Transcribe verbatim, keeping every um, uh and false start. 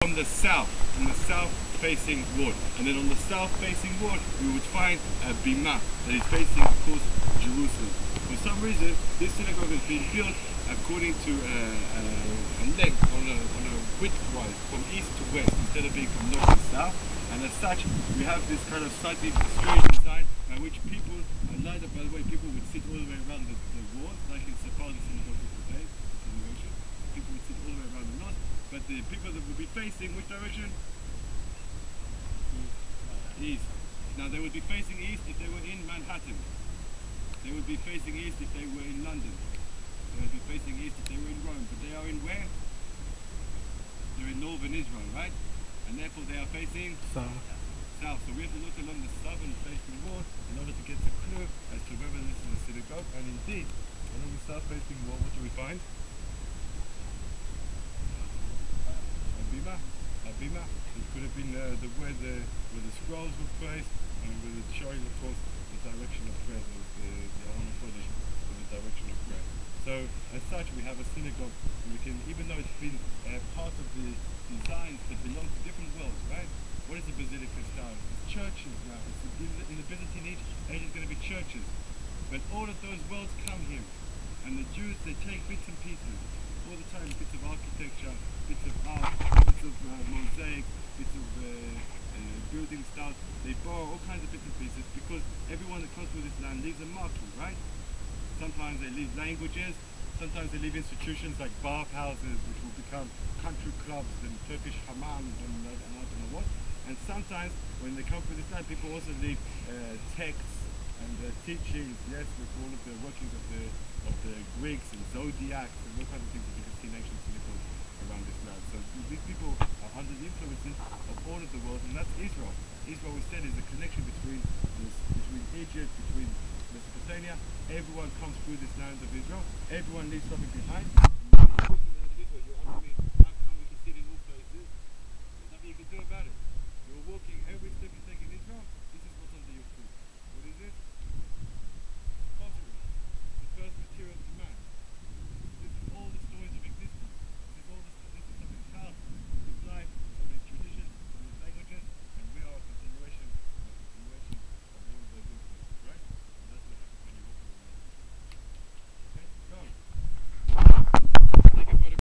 from the south, from the south-facing wall. And then on the south-facing wall, we would find a bima that is facing, of course, Jerusalem. For some reason, this synagogue has been built according to uh, uh, a length, on a, on a width-wise, from east to west, instead of being from north to south. And as such, we have this kind of slightly strange design by which people, and lined up by the way, people would sit all the way around the, the wall, like in Sephardi synagogue today, people would sit all the way around the north, but the people that would be facing which direction? East. Now they would be facing east if they were in Manhattan. They would be facing east if they were in London. They would be facing east if they were in Rome. But they are in where? They're in northern Israel, right? And therefore they are facing south. South. So we have to look along the southern facing wall in order to get a clue as to whether this is a synagogue. And indeed, along the south facing wall, what do we find? A bima. A bima. It could have been uh, the where the where the scrolls were placed, and with it showing, of course, the direction of prayer, the the, the Aron HaKodesh, or the direction of prayer. So as such, we have a synagogue, and we can, even though it's been uh, part of the designs that belong to different worlds, right? What is the basilica style? It's churches now. It's in, the, in the Byzantine age, age is going to be churches. But all of those worlds come here, and the Jews, they take bits and pieces all the time, bits of architecture, bits of art, bits of uh, mosaic, bits of uh, uh, building styles. They borrow all kinds of bits and pieces because everyone that comes through this land leaves a marking, right? Sometimes they leave languages, sometimes they leave institutions like bathhouses, which will become country clubs and Turkish hammams and, uh, and I don't know what. And sometimes when they come through this land, people also leave uh, texts and uh, teachings, yes, with all of the workings of the of the Greeks and zodiacs and all kinds of things that you can see in ancient synagogues around this land. So these people are under the influences of all of the world, and that's Israel. Israel, we said, is a connection between this, between Egypt, between Mesopotamia. Everyone comes through this land of Israel. Everyone leaves something behind. When you're walking around Israel, you're asking me, how come we can see it in all places? There's nothing you can do about it. You're walking, every step you take in Israel,